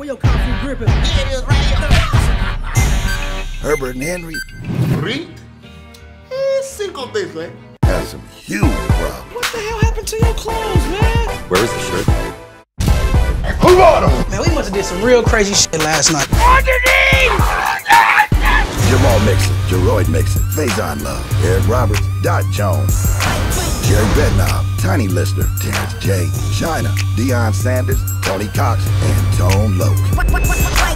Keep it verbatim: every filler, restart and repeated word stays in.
where your coffee gripping? Yeah, it is right here. Herbert and Henry Three? Eh, cinco this way. have some huge problems. What the hell happened to your clothes, man? Where is the shirt? Hey, who bought them? Man, we must have did some real crazy shit last night. Jamal Mixon, Jerod Mixon, Faison Love, Eric Roberts, Dot Jones, Jerry Bednob, Tiny Lister, Terrence J, China, Deion Sanders, Tony Cox, and Tone Loke.